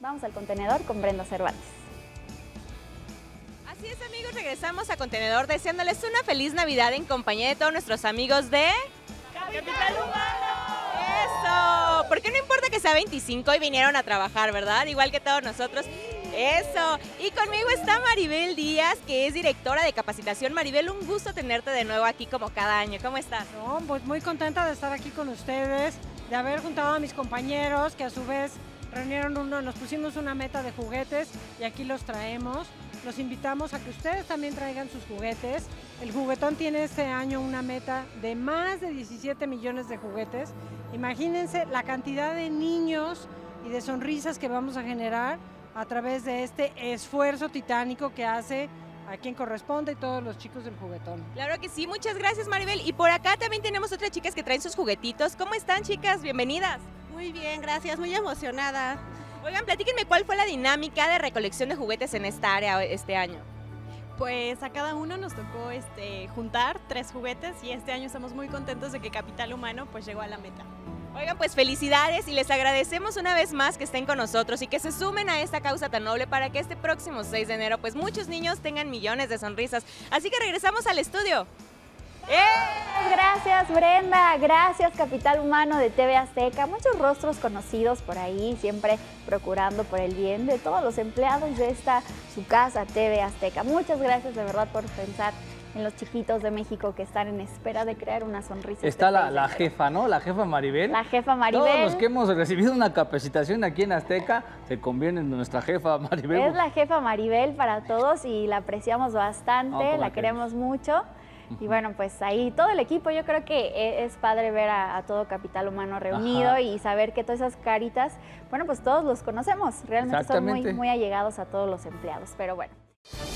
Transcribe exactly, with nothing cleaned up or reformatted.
Vamos al contenedor con Brenda Cervantes. Así es, amigos, regresamos a Contenedor deseándoles una feliz Navidad en compañía de todos nuestros amigos de ¡Capital Humano! ¡Eso! Porque no importa que sea veinticinco y vinieron a trabajar, ¿verdad? Igual que todos nosotros. ¡Eso! Y conmigo está Maribel Díaz, que es directora de capacitación. Maribel, un gusto tenerte de nuevo aquí como cada año. ¿Cómo estás? No, pues muy contenta de estar aquí con ustedes, de haber juntado a mis compañeros, que a su vez reunieron uno, nos pusimos una meta de juguetes y aquí los traemos. Los invitamos a que ustedes también traigan sus juguetes. El juguetón tiene este año una meta de más de diecisiete millones de juguetes. Imagínense la cantidad de niños y de sonrisas que vamos a generar a través de este esfuerzo titánico que hace a quien corresponde y todos los chicos del juguetón. Claro que sí, muchas gracias, Maribel. Y por acá también tenemos otras chicas que traen sus juguetitos. ¿Cómo están, chicas? Bienvenidas. Muy bien, gracias, muy emocionada. Oigan, platíquenme cuál fue la dinámica de recolección de juguetes en esta área este año. Pues a cada uno nos tocó este, juntar tres juguetes y este año estamos muy contentos de que Capital Humano pues llegó a la meta. Oigan, pues felicidades y les agradecemos una vez más que estén con nosotros y que se sumen a esta causa tan noble para que este próximo seis de enero pues muchos niños tengan millones de sonrisas. Así que regresamos al estudio. ¡Eh! Gracias, Brenda. Gracias, Capital Humano de T V Azteca. Muchos rostros conocidos por ahí, siempre procurando por el bien de todos los empleados de esta su casa, T V Azteca. Muchas gracias de verdad por pensar en los chiquitos de México que están en espera de crear una sonrisa. Está la, la jefa, ¿no? La jefa Maribel. La jefa Maribel. Todos los que hemos recibido una capacitación aquí en Azteca se convierten en nuestra jefa Maribel. Es la jefa Maribel para todos y la apreciamos bastante, No, la queremos mucho. Y bueno, pues ahí todo el equipo, yo creo que es padre ver a, a todo Capital Humano reunido. Ajá. Y saber que todas esas caritas, bueno, pues todos los conocemos, realmente son muy, muy allegados a todos los empleados, pero bueno.